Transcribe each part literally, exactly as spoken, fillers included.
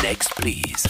Next, please.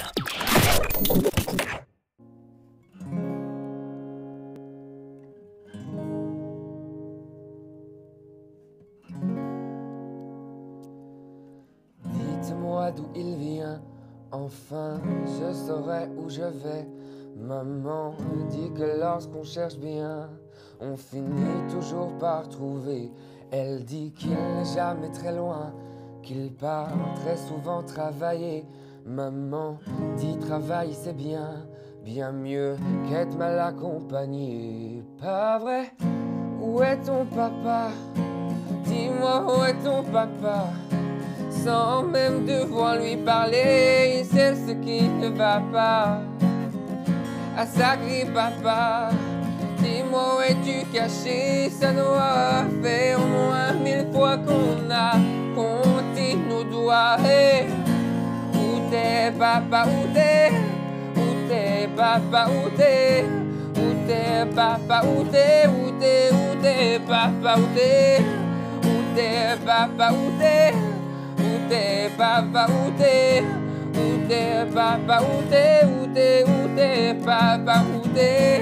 Dites-moi d'où il vient, enfin je saurai où je vais. Maman me dit que lorsqu'on cherche bien, on finit toujours par trouver. Elle dit qu'il n'est jamais très loin, qu'il part très souvent travailler. Maman dit travail c'est bien, bien mieux qu'être mal accompagné. Pas vrai? Où est ton papa? Dis-moi où est ton papa? Sans même devoir lui parler, il sait ce qui ne va pas. Ah sacré papa, dis-moi où es-tu caché? Ça doit faire au moins mille fois qu'on a compté nos doigts. Hey, où t'es papa, où t'es? Où t'es papa, où t'es? Où t'es papa, où t'es? Où t'es, où t'es papa, où t'es? Où t'es papa, où t'es? Où t'es papa, où t'es? Où t'es papa, où t'es? Où t'es, où t'es papa, où t'es?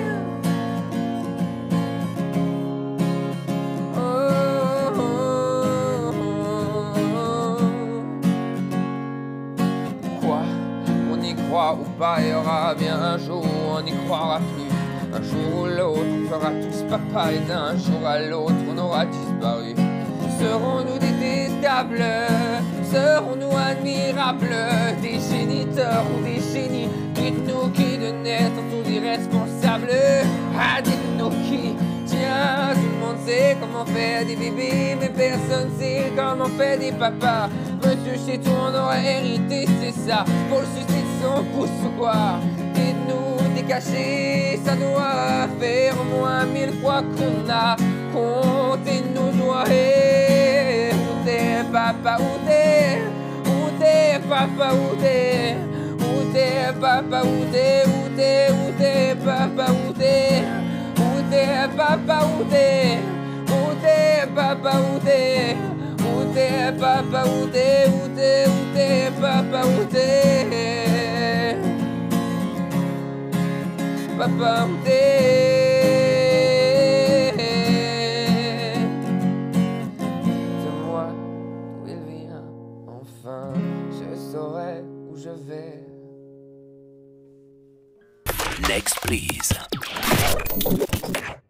Oh, oh, oh. Quoi? On y croit ou pas, il y aura bien un jour où on n'y croira plus. Un jour ou l'autre, on fera tous papa et d'un jour à l'autre, on aura disparu. Serons-nous détestables? Serons-nous admirables? Des géniteurs ou des génies? Dites-nous qui de net sont tous irresponsables. Ah, dites-nous qui? Tiens, tout le monde sait comment faire des bébés, mais personne sait comment faire des papas. Monsieur chez toi, on aura hérité, c'est ça, pour le suicide de son pouce ou quoi? Dites-nous décaché, ça doit faire au moins mille fois qu'on a compté nos doigts. Hey, où t'es papa, où t'es? Où t'es papa, où t'es? Où t'es papa, où t'es? Où t'es, où t'es papa, où t'es? Où t'es papa, où t'es? Où t'es papa, où t'es? Où t'es papa, où t'es? Où t'es, où t'es papa, où t'es? Papa, où t'es? Dites-moi d'où il vient, enfin je saurai où je vais. Next, please.